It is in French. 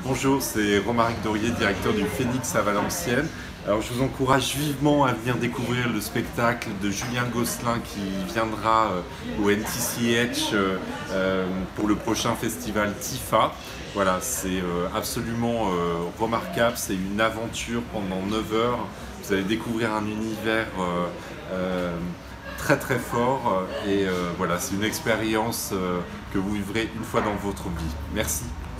Bonjour, c'est Romaric Dorier, directeur du Phénix à Valenciennes. Alors je vous encourage vivement à venir découvrir le spectacle de Julien Gosselin qui viendra au NTCH pour le prochain festival TIFA. Voilà, c'est absolument remarquable, c'est une aventure pendant 9 heures. Vous allez découvrir un univers très très fort et voilà, c'est une expérience que vous vivrez une fois dans votre vie. Merci.